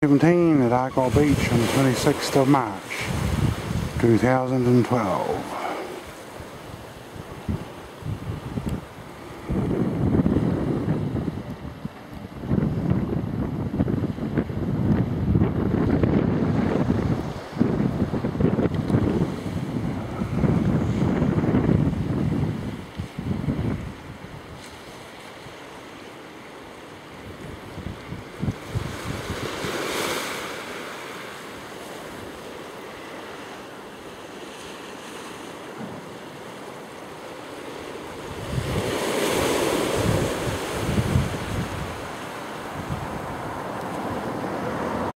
17 at Argyle Beach on the 26th of March 2012.